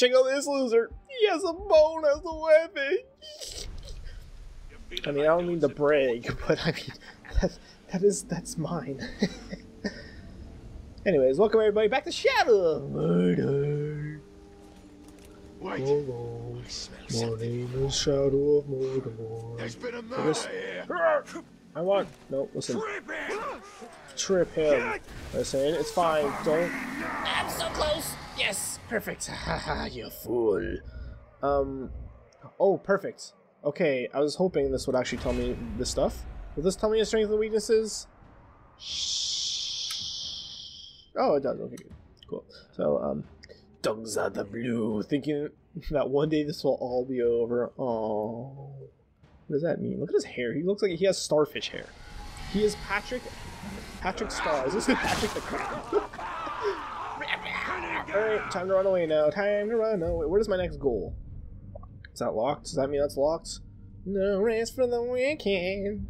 check out this loser. He has a bone as a weapon. I mean, I don't mean to brag, but I mean, that's mine. Anyways, welcome everybody back to Shadow of Mordor. Wait. Hello. My name is Shadow of Mordor. There's been a murder here. I want... No, listen. Trip him. Listen, it's fine. Don't... I'm so close. Yes, perfect. Haha, you fool. Oh, perfect. Okay, I was hoping this would actually tell me this stuff. Will this tell me the strengths and weaknesses? Oh, it does. Okay, good. Cool. So, Dogs are the blue, thinking that one day this will all be over. Oh, what does that mean? Look at his hair. He looks like he has starfish hair. He is Patrick Star. Is this Patrick the Clown? Alright, time to run away now. Time to run away. Where is my next goal? Is that locked? Does that mean that's locked? No rest for the weekend.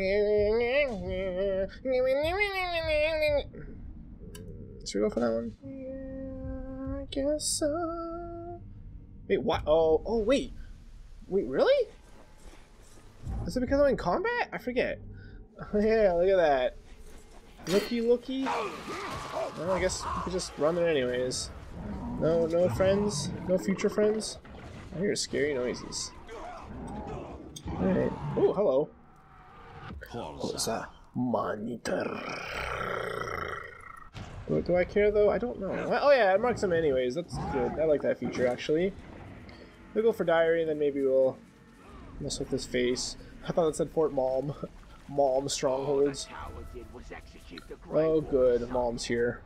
Should we go for that one? Yeah, I guess so. Wait, what? Oh, wait. Wait, really? Is it because I'm in combat? I forget. Yeah, look at that. Looky. Well, I guess we could just run it anyways. No friends? No future friends? I hear scary noises. Alright. Oh, hello. What's that? Monitor. Do I care though? I don't know. Oh yeah, it marks them anyways. That's good. I like that feature actually. We'll go for diary and then maybe we'll mess with his face. I thought it said Fort Malm. Malm strongholds. Oh good, Malm's here.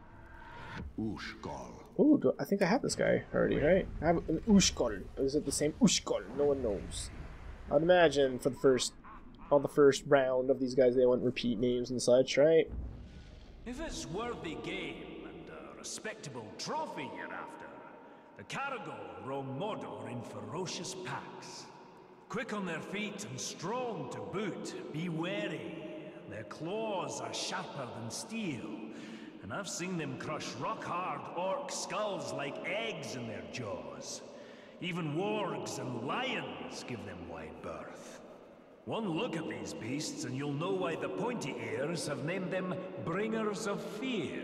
Ooh, I think I have this guy already, right? I have an Ushkol. Is it the same Ushkol? No one knows. I'd imagine for on the first round of these guys they won't repeat names and such, right? If it's worthy game and a respectable trophy you're after, the Caragor roam Mordor in ferocious packs. Quick on their feet and strong to boot, be wary. Their claws are sharper than steel, and I've seen them crush rock-hard orc skulls like eggs in their jaws. Even wargs and lions give them wide berth. One look at these beasts and you'll know why the pointy ears have named them Bringers of Fear.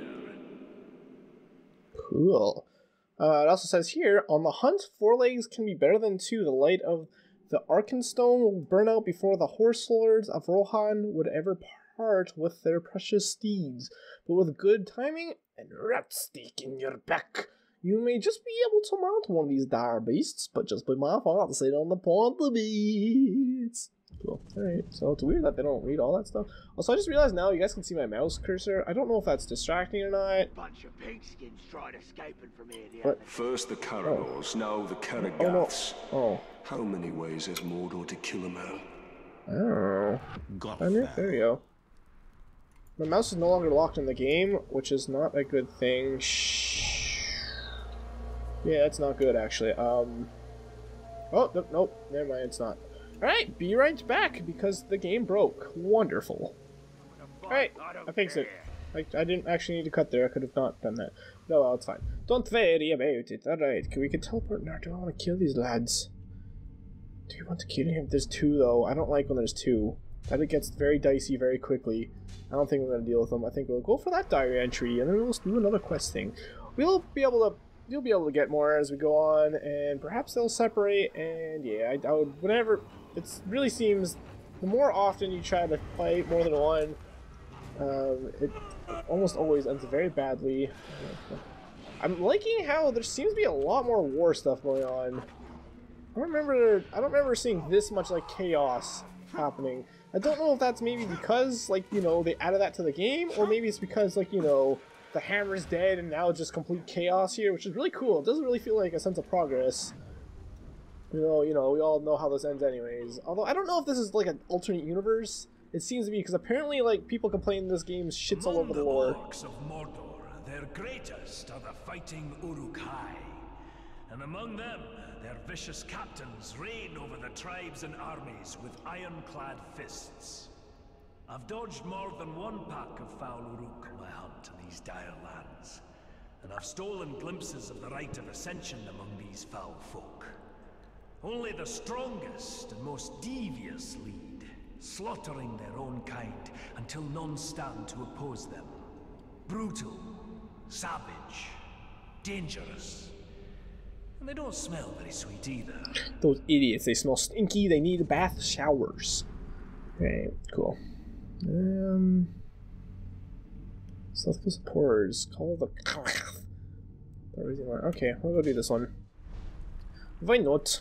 Cool. It also says here, on the hunt, 4 legs can be better than 2. The light of the Arkenstone will burn out before the horse lords of Rohan would ever part with their precious steeds. But with good timing and rat steak in your back, you may just be able to mount one of these dire beasts, but just be my fault to sit on the point of the beasts. Cool. Alright, so it's weird that they don't read all that stuff. Also, I just realized now you guys can see my mouse cursor. I don't know if that's distracting or not. Bunch of pigskins tried escaping from here the What? other. First the Caragors, now the Caragaths. Oh. How many ways has Mordor to kill a man? Oh. There you go. My mouse is no longer locked in the game, which is not a good thing. Shh. Yeah, it's not good actually. Oh, nope. Never mind, it's not. Alright, be right back because the game broke. Wonderful. Alright, I fixed it. I didn't actually need to cut there. I could have not done that. No, well, it's fine. Don't worry about it. Alright, we can teleport now. Do I want to kill these lads? Do you want to kill him? There's 2 though. I don't like when there's 2. That it gets very dicey very quickly. I don't think we're going to deal with them. I think we'll go for that diary entry and then we'll do another quest thing. You'll be able to get more as we go on, and perhaps they'll separate, and yeah, I would, whenever, it really seems, the more often you try to fight more than one, it almost always ends very badly. I'm liking how there seems to be a lot more war stuff going on. I don't remember seeing this much, like, chaos happening. I don't know if that's maybe because, like, you know, they added that to the game, or maybe it's because, like, you know, the hammer's dead and now just complete chaos here, which is really cool. It doesn't really feel like a sense of progress. You know, we all know how this ends anyways. Although, I don't know if this is like an alternate universe. It seems to be, because apparently, like, people complain this game shits all over the lore. Among the orcs of Mordor, their greatest are the fighting Uruk-hai. And among them, their vicious captains reign over the tribes and armies with ironclad fists. I've dodged more than one pack of foul Uruk on my hunt to these dire lands, and I've stolen glimpses of the rite of ascension among these foul folk. Only the strongest and most devious lead, slaughtering their own kind until none stand to oppose them. Brutal, savage, dangerous. And they don't smell very sweet either. Those idiots, they smell stinky, they need bath showers. Okay, cool. South Coast supporters, call the... Okay, we'll go do this one. Why not?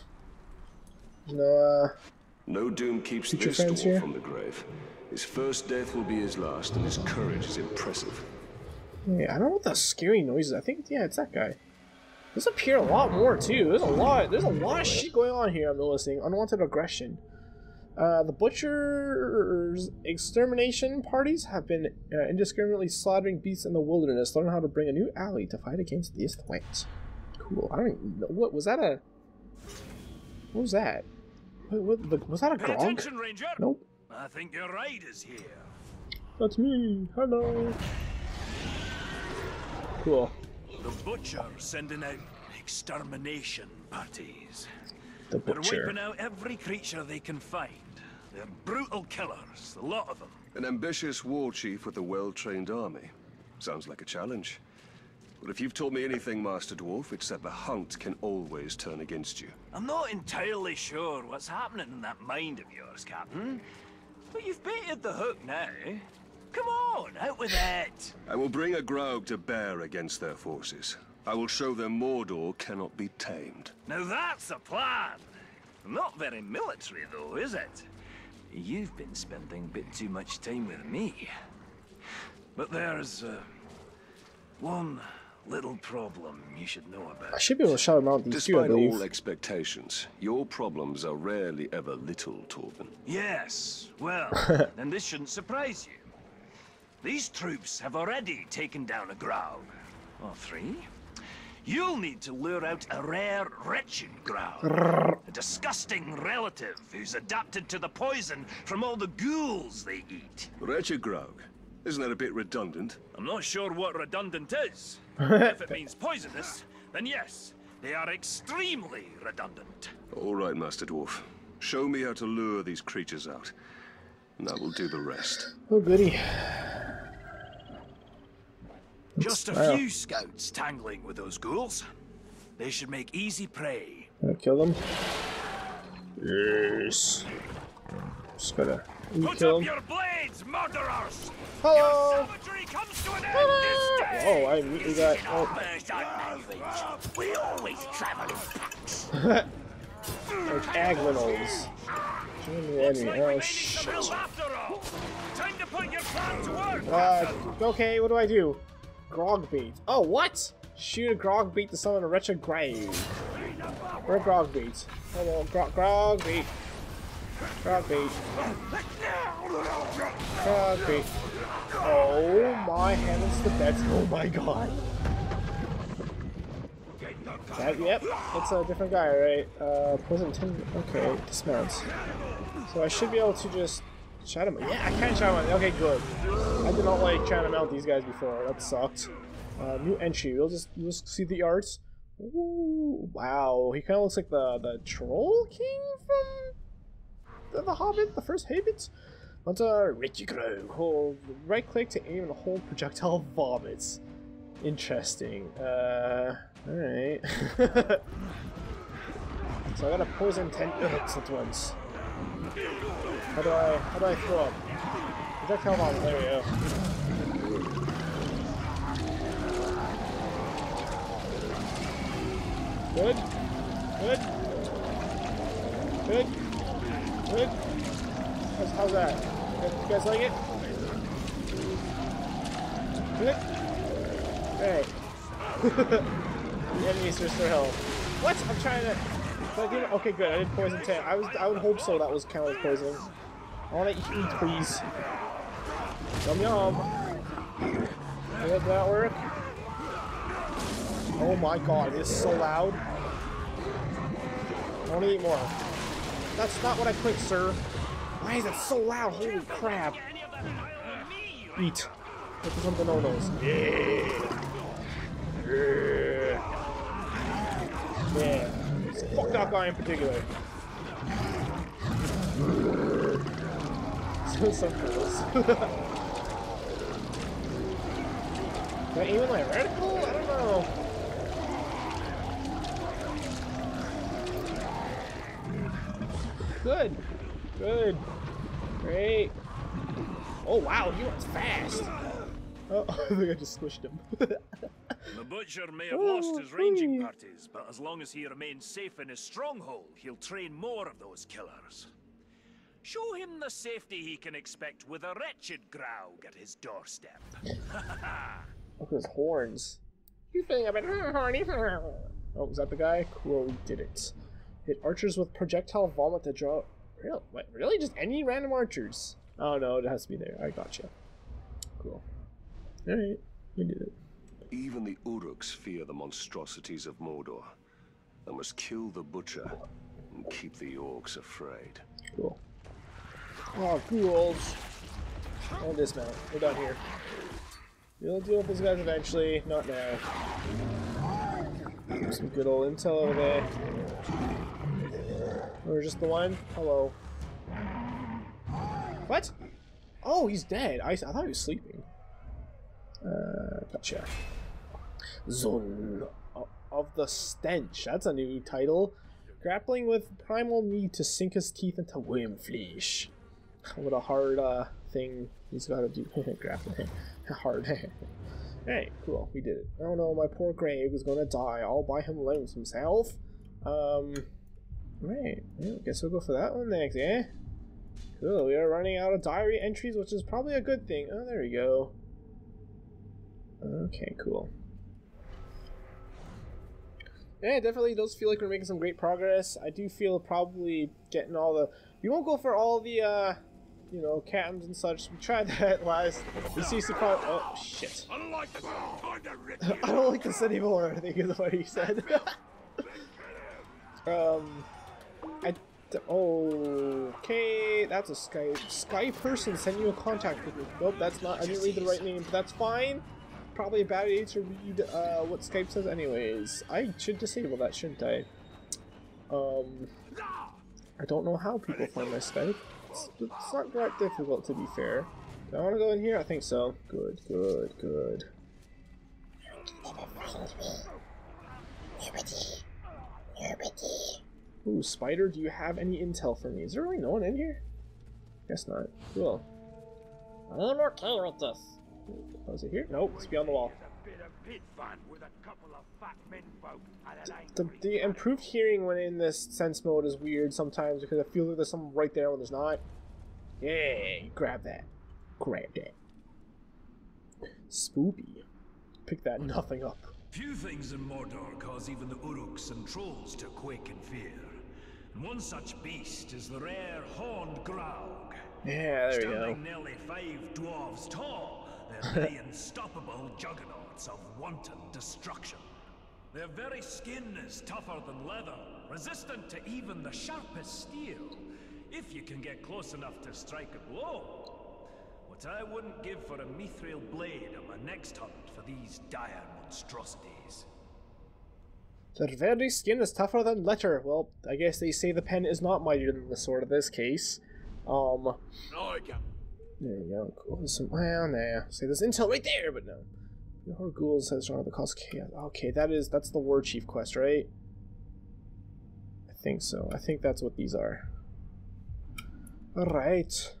No doom keeps this dwarf from the grave. His first death will be his last, and his courage is impressive. Yeah, I don't know what the scary noise is. I think, yeah, it's that guy. This appear a lot more too. There's a lot of shit going on here. I'm noticing unwanted aggression. The butcher's extermination parties have been indiscriminately slaughtering beasts in the wilderness. Learn how to bring a new ally to fight against this threat. Cool. I don't even know. What was that? What was that? Was that a grog? Attention, Ranger. Nope. I think your ride is here. That's me. Hello. Cool. The Butcher sending out extermination parties. The Butcher. They're wiping out every creature they can find. They're brutal killers, a lot of them. An ambitious war chief with a well-trained army. Sounds like a challenge. But if you've taught me anything, Master Dwarf, it's that the hunt can always turn against you. I'm not entirely sure what's happening in that mind of yours, Captain. But you've baited the hook now. Come on, out with it! I will bring a Graug to bear against their forces. I will show them Mordor cannot be tamed. Now that's a plan! Not very military though, is it? You've been spending a bit too much time with me. But there's one little problem you should know about. I should be able to shout them out these two, I Despite believe. all expectations, your problems are rarely ever little, Torben. Yes, well, then this shouldn't surprise you. These troops have already taken down a Graug. Or 3. You'll need to lure out a rare wretched Graug. A disgusting relative who's adapted to the poison from all the ghouls they eat. Wretched Graug. Isn't that a bit redundant? I'm not sure what redundant is. If it means poisonous, then yes, they are extremely redundant. All right, Master Dwarf. Show me how to lure these creatures out, and I will do the rest. Oh, goody. Just a few scouts tangling with those ghouls. They should make easy prey. Gonna kill them. Yes. Just gotta Put kill up them. your blades, murderers! Hello. Your savagery comes to an end this day! Oh, I immediately got. Oh, We always travel in packs. like Aglinals. Join the enemy. Oh shit. After all, time to put your plan to work! Okay, what do I do? Grog bait. Oh, what? Shoot a grog bait to summon a wretched grave. Where grog bait? Hello, grog bait. Grog bait. Grog bait. Oh my heavens to beds. Oh my god. Yep, it's a different guy, right? Poison 10. Okay, dismounts. So I should be able to just shout him. Yeah, I can shout him out. Okay, good. I did not like trying to mount these guys before. That sucked. New entry. We'll just see the arts. Ooh, wow. He kind of looks like the Troll King from the Hobbit, the first Hobbit. What's a Richie Crow? Hold right click to aim and hold projectile vomits. Interesting. Alright. So I got a poison 10 hooks at once. How do I throw up? Projectile vomit, there we go. Good. Good. Good. Good. How's that? You guys like it? Good. Hey. The enemies are still hell. What? I'm trying to. Okay, good. I did poison 10. I would hope so. That was counted as poisoning. I want to eat, please. Yum yum. Did that work? Oh my god, it is so loud. I want to eat more. That's not what I clicked, sir. Why is it so loud? Holy crap. Eat. Look for some bananas. Yeah. Yeah. Fuck that guy in particular. Some fools. Can I aim with my reticle? I don't know. Good. Good. Great. Oh wow, he runs fast. Oh, I think I just squished him. The Butcher may have lost his ranging parties, but as long as he remains safe in his stronghold, he'll train more of those killers. Show him the safety he can expect with a wretched Graug at his doorstep. Look at his horns. You think I've been horny? Oh, is that the guy? Cool, we did it. Hit archers with projectile vomit to draw. Real? What? Really? Just any random archers? Oh no, it has to be there. I gotcha. Cool. Alright, we did it. Even the Uruks fear the monstrosities of Mordor. I must kill the Butcher and keep the orcs afraid. Cool. Oh, ghouls. And dismount. We're done here. We'll deal with these guys eventually, not now. Some good old intel over there. Or just the one? Hello. What? Oh, he's dead. I thought he was sleeping. Gotcha. Zone of the Stench. That's a new title. Grappling with primal need to sink his teeth into worm flesh. What a hard thing he's got to do. Grappling. Hard. Hey, cool. We did it. Oh no, my poor Grave is gonna die all by himself. Right. Yeah, guess we'll go for that one next, eh? Cool. We are running out of diary entries, which is probably a good thing. Oh, there we go. Okay, cool. Yeah, it definitely does feel like we're making some great progress. I do feel probably getting all the... We won't go for all the, you know, cams and such. We tried that last. We see some probably. Oh shit! I don't like this anymore. I think is what he said. Okay, that's a Sky person send you a contact with me. Nope, that's not. I didn't read the right name, but that's fine. Probably a bad idea to read what Skype says, anyways. I should disable that, shouldn't I? I don't know how people find my Skype. It's not that difficult, to be fair. Do I want to go in here? I think so. Good, good, good. Ooh, Spider, do you have any intel for me? Is there really no one in here? Guess not. Cool. I'm okay with this. Oh, is it here? Nope, it's beyond the wall. The improved hearing when in this sense mode is weird sometimes because I feel like there's something right there when there's not. Yeah, grab that. Grab that. Spoopy. Pick that nothing up. Few things in Mordor cause even the Uruks and trolls to quake in fear. And one such beast is the rare horned Graug. Yeah, there we go. Standing nearly 5 dwarves tall, they're the unstoppable juggernauts of wanton destruction. Their very skin is tougher than leather, resistant to even the sharpest steel, if you can get close enough to strike a blow. What I wouldn't give for a mithril blade on my next hunt for these dire monstrosities. Their very skin is tougher than leather. Well, I guess they say the pen is not mightier than the sword in this case. There you go. Cool. Well, nah. Say there's intel right there, but no. The Horde Ghouls says the cause chaos. Okay, that's the War Chief quest, right? I think so. I think that's what these are. Alright.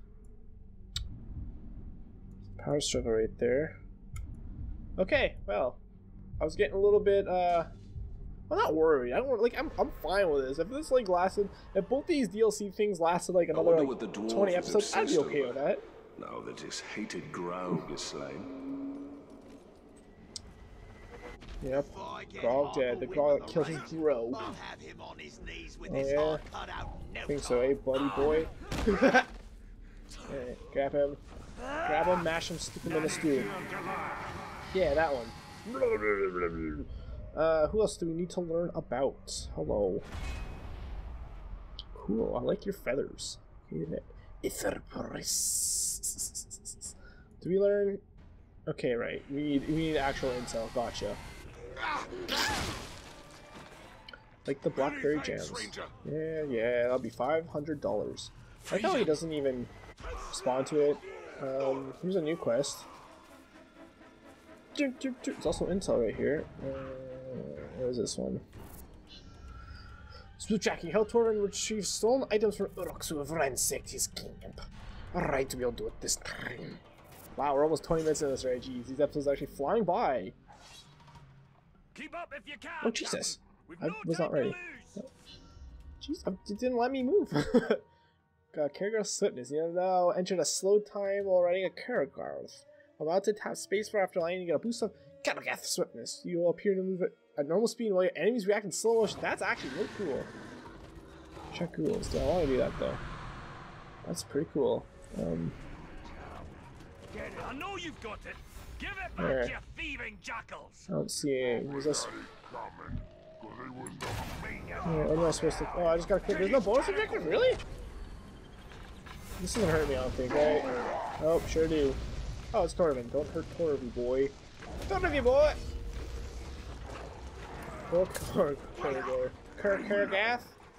Power struggle right there. Okay, well. I was getting a little bit, I'm not worried. I don't like. I'm fine with this. If this like lasted, if both these DLC things lasted like another like 20 episodes, I'd be okay with that. Now that his hated Graug is slain. Yep, Graug dead. The Graug that killed his bro. Oh yeah, I think so, eh, buddy boy? Yeah, grab him. Grab him, mash him, stick him in a stew. Yeah, that one. Who else do we need to learn about? Hello. Cool, I like your feathers. Do we learn? Okay, right. We need actual intel. Gotcha. Like the blackberry jams. Yeah, that'll be $500. I know he doesn't even respond to it. Here's a new quest. It's also intel right here. What is this one? Spookjacking. Help Torvin retrieve stolen items from Uruks who have ransacked his camp. Alright, we'll do it this time. Wow, we're almost 20 minutes in this, right? Jeez, these episodes are actually flying by. Keep up if you can. Oh, Jesus. I No was not time to ready. lose. Jeez, it didn't let me move. Got Karagor's swiftness. You now entered a slow time while riding a Karagorth. Allowed to tap spacebar after landing, you get a boost of Karagorth swiftness. You will appear to move at normal speed while your enemies react in slow motion. That's actually really cool. Check ghouls. Do I want to do that though? That's pretty cool. I know you've got it. Give it There. back, you thieving jackals. I don't see any. Who's this? What am I supposed to? Oh, I just got click. There's no bonus objective? Really? This doesn't hurt me, I don't think, right? Oh, sure do. Oh, it's Torvin. Don't hurt Torvin, boy. Torvin, boy! Oh, Karagor. Karagath?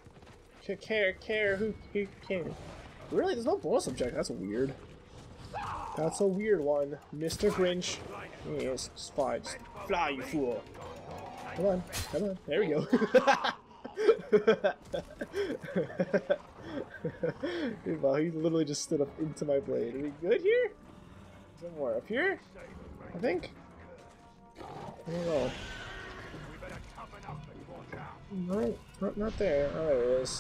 Who can? Really? There's no bonus objective? That's weird. That's a weird one. Mr. Grinch. Yes, just fly. Just fly, you fool. Come on. Come on. There we go. Dude, wow, he literally just stood up into my blade. Are we good here? Somewhere up here? I think? I don't know. No, not there. Oh, there it is.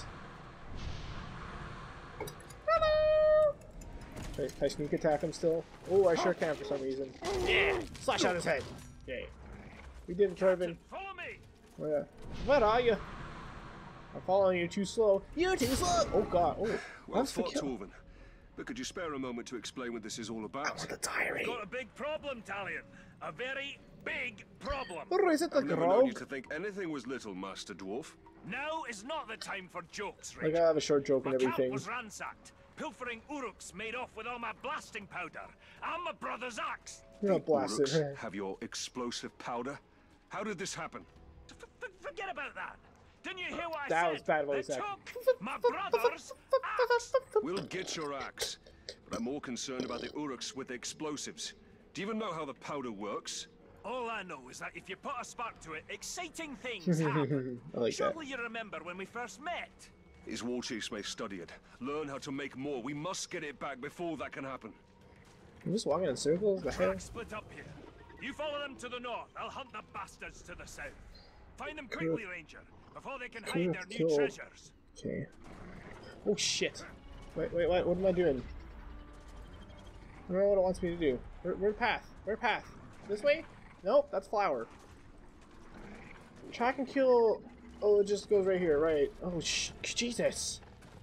Hello! Can I sneak attack him still? Oh, I sure can for some reason. Yeah! Slash out his head! Yay. We did it, Torvin. Follow me. Where are you? I'm following you too slow. You're too slow! Oh god, oh. Well That's the fought, kill. Torvin. But could you spare a moment to explain what this is all about? The diary. Got a big problem, Talion. A very big problem. Or is it the I've never known you grog? to think anything was little, Master Dwarf. Now is not the time for jokes, Like, I Ranger. have a short joke My and camp everything. was ransacked. Pilfering Uruks made off with all my blasting powder. And my brother's axe. You're not blasted. Uruks have your explosive powder? How did this happen? Forget about that. Didn't you hear what I That said? was bad what he They said. took my brother's axe. We'll get your axe. But I'm more concerned about the Uruks with the explosives. Do you even know how the powder works? All I know is that if you put a spark to it, exciting things happen. I like that. Surely you remember when we first met. His war chiefs may study it, learn how to make more. We must get it back before that can happen. I'm just walking in circles. The hell? Tracks split up here. You follow them to the north. I'll hunt the bastards to the south. Find them quickly, Ranger, before they can hide their new Cool. treasures. Okay. Oh shit. Wait, what am I doing? I don't know what it wants me to do. Where path? Where path? This way? Nope, that's flower. Track and kill. Oh, it just goes right here, right? Oh, Jesus.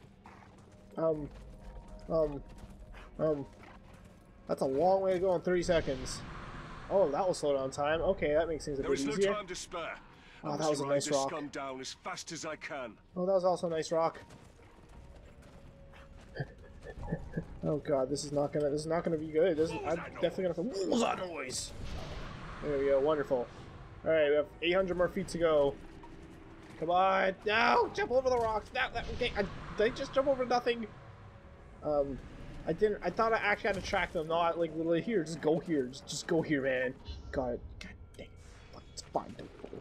That's a long way to go in 30 seconds. Oh, that will slow down time. Okay, that makes things a There bit is no easier. time to spare. Oh, I that must was a ride nice this rock. scum down as fast as I can. Oh, that was also a nice rock. Oh god, this is not gonna be good. I'm definitely gonna. What was that noise? There we go. Wonderful. All right, we have 800 more feet to go. Come on! No! Jump over the rocks! No, okay. Did I just jump over nothing? I didn't. I thought I actually had to track them. Not like literally here. Just go here. Just go here, man. God dang. It's fine.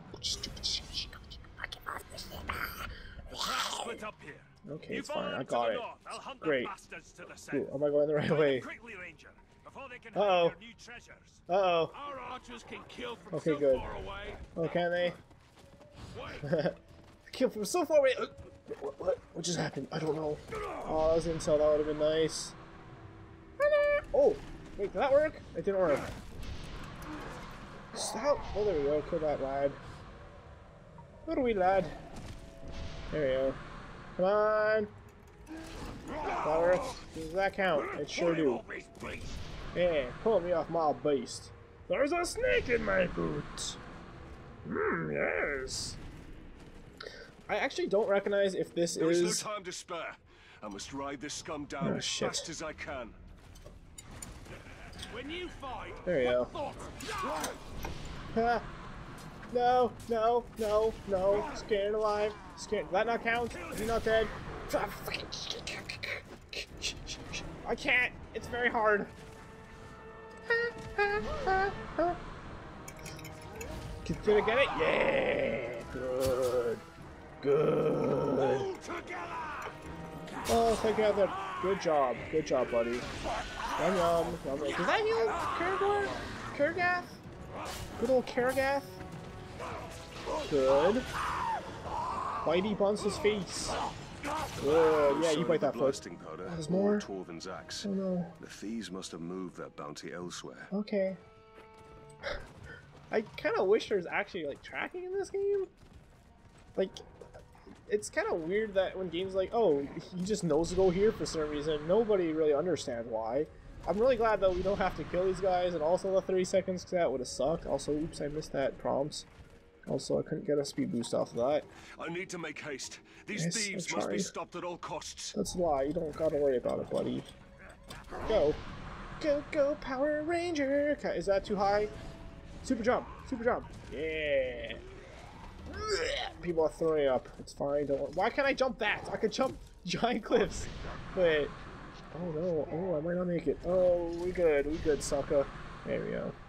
Split up here. Okay, You it's follow fine. them I to got the it. north. I'll hunt Great. the bastards to the south. Ooh, am I going the right Find way? them quickly, Ranger, before they can Uh-oh. hide their new treasures. Uh-oh. Our archers can kill from Okay, so good. far away. Oh, can they? Wait, Kill from so far away. What just happened? I don't know. Oh, that was intel. That would have been nice. Oh, wait, did that work? It didn't work. Stop. Oh, there we go. Kill that lad. What are we, lad? There we go. Come on. That works. Does that count? It sure do. Yeah, pull me off my beast. There's a snake in my boot. Yes. I actually don't recognize if this There is no is. time to spare. I must ride this scum down Oh, as shit. fast as I can. when you fight, There you go. thoughts. Ha. No, no, no, no. Scared alive. Scared. Does that not count? Is he not dead? I can't. It's very hard. Did I get it? Yeah. Good. Good. Oh, together. Good job. Good job, buddy. Yum yum. Yum yum. Does that heal Karagor? Karagath? Good old Karagath. Good. Whitey buns his face. Good. Yeah, you bite that first. Blasting powder. There's more. Torvin's axe. Oh no. The thieves must have moved that bounty elsewhere. Okay. I kind of wish there's actually like tracking in this game. Like, it's kind of weird that when games like, oh, he just knows to go here for some reason, nobody really understands why. I'm really glad though we don't have to kill these guys, and also the 30 seconds, because that would have sucked. Also, oops, I missed that prompt. Also, I couldn't get a speed boost off of that. I need to make haste. These Yes, thieves I'm must be trying. stopped at all costs. That's a lie, you don't gotta worry about it, buddy. Go. Go, go, Power Ranger! Okay, is that too high? Super jump! Super jump! Yeah! People are throwing up. It's fine, don't worry. Why can't I jump that? I could jump giant cliffs. Wait. Oh no. Oh, I might not make it. Oh, we good, sucker. There we go.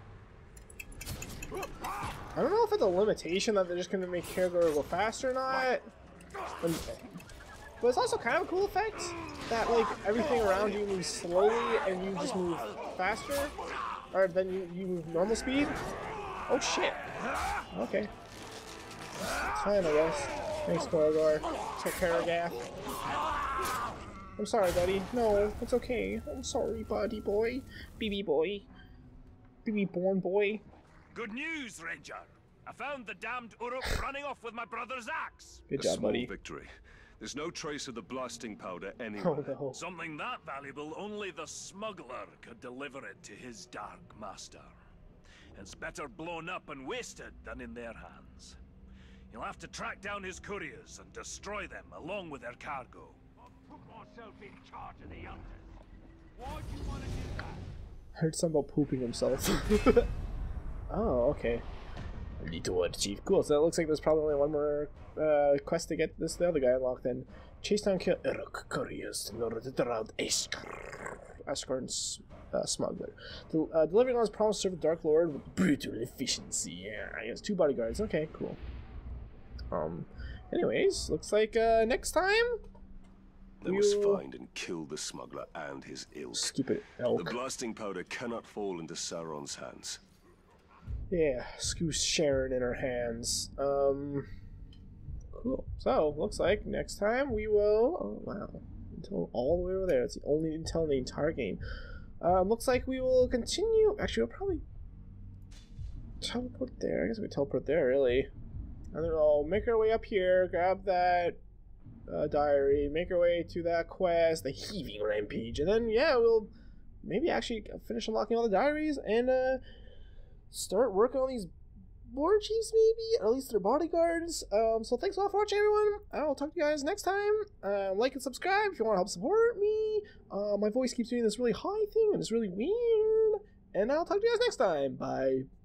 I don't know if it's a limitation that they're just gonna make Karagor go faster or not. But it's also kind of a cool effect that like everything around you moves slowly and you just move faster. Or then you move normal speed. Oh shit. Okay. It's fine, I guess. Thanks, Karagor. Karagath. I'm sorry, buddy. No, it's okay. I'm sorry, buddy boy. BB boy. BB born boy. Good news, Ranger. I found the damned Uruk running off with my brother's axe. Good A job, small buddy. victory. There's no trace of the blasting powder anywhere. Oh no. Something that valuable, only the smuggler could deliver it to his dark master. It's better blown up and wasted than in their hands. You'll have to track down his couriers and destroy them along with their cargo. I'll put myself in charge of the hunters. Why do you want to do that? I heard something about pooping himself. Oh, okay. Little Wood Chief. Cool, so it looks like there's probably only one more quest to get the other guy unlocked then. Chase down kill Uruk couriers in order to drown Asgard's smuggler. Delivering on his promise to serve the Dark Lord with brutal efficiency. Yeah, he has 2 bodyguards. Okay, cool. Anyways, looks like next time They must find and kill the smuggler and his ilk. Stupid The elk. blasting powder cannot fall into Sauron's hands. Yeah, Scoose Sharon in her hands. Cool. So, looks like next time we will... Oh, wow. Until all the way over there. It's the only intel in the entire game. Looks like we will continue... Actually, we'll probably... teleport there. I guess we could teleport there, really. And then we'll make our way up here, grab that diary, make our way to that quest, the Heaving Rampage, and then, yeah, we'll maybe actually finish unlocking all the diaries and start working on these war chiefs, maybe, or at least their bodyguards. So thanks a lot for watching, everyone. I'll talk to you guys next time. Like and subscribe if you want to help support me. My voice keeps doing this really high thing, and it's really weird. And I'll talk to you guys next time. Bye.